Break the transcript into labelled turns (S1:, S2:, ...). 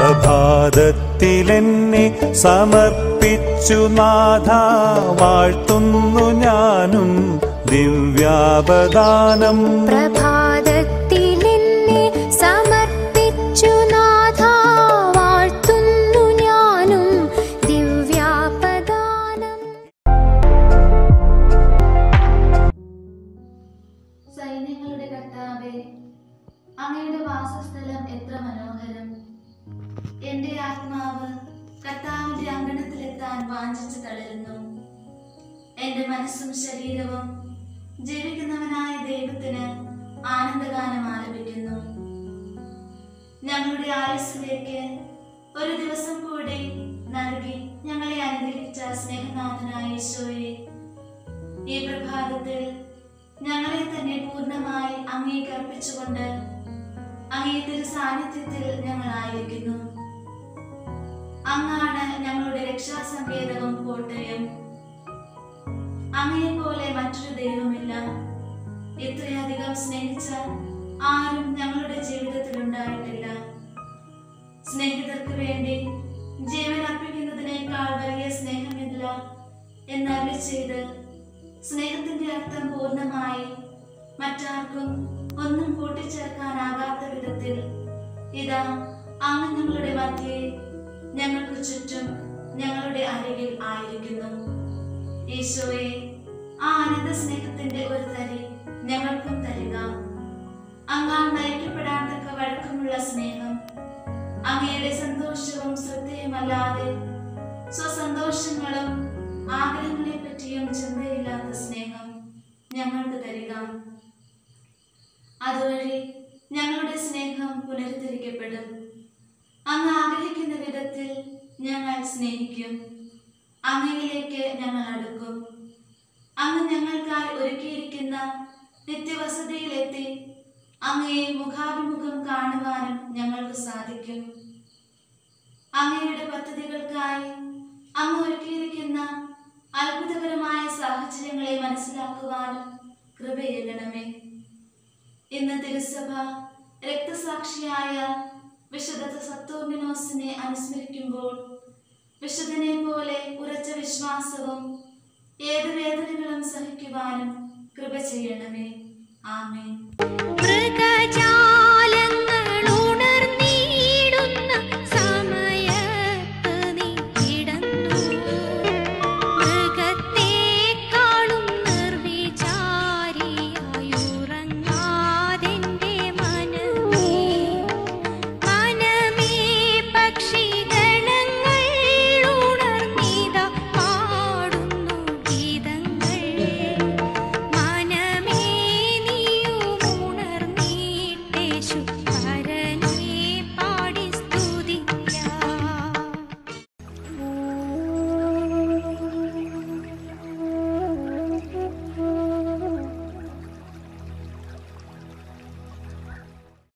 S1: പ്രഭാതത്തിലെന്നെ സമർപ്പിച്ചു നാഥ, വാഴ്ത്തുന്നു ഞാനും ദിവ്യാവദാനം.
S2: പ്രഭാതത്തിലെന്നെ സമർപ്പിച്ചു നാഥ, വാഴ്ത്തുന്നു ഞാനും ദിവ്യാവദാനം.
S3: സൈന്യങ്ങളുടെ കർത്താവേ, അങ്ങയുടെ വാസസ്ഥലം എത്ര മനോഹരം! എന്റെ ആത്മാവ് കർത്താവിന്റെ അങ്കണത്തിലെത്താൻ വാഞ്ചിച്ചു തളരുന്നു. എന്റെ മനസ്സും ശരീരവും ജീവിക്കുന്നവനായ ദൈവത്തിന് ആനന്ദഗാനം ആലപിക്കുന്നു. ഞങ്ങളുടെ ആയുസ്സിലേക്ക് ഒരു ദിവസം കൂടി നൽകി ഞങ്ങളെ അനുഗ്രഹിച്ച സ്നേഹനാഥനായ ഈശോയെ, ഈ പ്രഭാതത്തിൽ ഞങ്ങളെ തന്നെ പൂർണ്ണമായി അങ്ങേക്ക് അർപ്പിച്ചുകൊണ്ട് അങ്ങേ തിരു സാന്നിധ്യത്തിൽ ഞങ്ങളായിരിക്കുന്നു. അങ്ങാണ് ഞങ്ങളുടെ രക്ഷാസങ്കേതവും കോട്ടയും. അങ്ങയെ പോലെ മറ്റൊരു ദൈവമില്ല. ഇത്രയധികം സ്നേഹിച്ച ആരും ഞങ്ങളുടെ ജീവിതത്തിൽ ഉണ്ടായിട്ടില്ല. സ്നേഹിതർക്ക് വേണ്ടി ജീവൻ അർപ്പിക്കുന്നതിനേക്കാൾ വലിയ സ്നേഹമില്ല എന്നരുളി ചെയ്ത് സ്നേഹത്തിന്റെ അർത്ഥം പൂർണ്ണമായി മറ്റാർക്കും ഒന്നും കൂട്ടിച്ചേർക്കാനാകാത്ത വിധത്തിൽ ഇതാ അങ്ങ് ഞങ്ങളുടെ മധ്യേ, ഞങ്ങൾക്ക് ചുറ്റും, ഞങ്ങളുടെ അരികിൽ ആയിരിക്കുന്നു. ഈശോയെ, ആ അനന്ത സ്നേഹത്തിന്റെ ഒരു തരി ഞങ്ങൾക്കും തരിക. അങ്ങാൽ നയിക്കപ്പെടാത്തക്ക വഴക്കമുള്ള സ്നേഹം, അങ്ങയുടെ സന്തോഷവും ശ്രദ്ധയുമല്ലാതെ സ്വസന്തോഷങ്ങളും ആഗ്രഹങ്ങളെ പറ്റിയും ചിന്തയില്ലാത്ത സ്നേഹം ഞങ്ങൾക്ക് തരിക. അതുവഴി ഞങ്ങളുടെ സ്നേഹം പുനരുദ്ധരിക്കപ്പെടും. അങ്ങ് ആഗ്രഹിക്കുന്ന വിധത്തിൽ ഞങ്ങൾ സ്നേഹിക്കും. അങ്ങയിലേക്ക് ഞങ്ങൾ അടുക്കും. അങ്ങ് ഞങ്ങൾക്കായി ഒരുക്കിയിരിക്കുന്ന നിത്യവസതിയിലെത്തി അങ്ങയെ മുഖാഭിമുഖം കാണുവാനും ഞങ്ങൾക്ക് സാധിക്കും. അങ്ങയുടെ പദ്ധതികൾക്കായി അങ്ങ് ഒരുക്കിയിരിക്കുന്ന അത്ഭുതകരമായ സാഹചര്യങ്ങളെ മനസ്സിലാക്കുവാനും കൃപയേകണമേ. ഇന്ന് തിരുസഭ രക്തസാക്ഷിയായ വിശുദ്ധ സത്തൂർമിനോസിനെ അനുസ്മരിക്കുമ്പോൾ വിശുദ്ധനെ പോലെ ഉറച്ച വിശ്വാസവും ഏത് വേദനകളും സഹിക്കുവാനും കൃപ ചെയ്യണമേ. ആമേൻ.